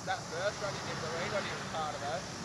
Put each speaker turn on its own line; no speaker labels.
That first run he did, the rain run, he was part of that.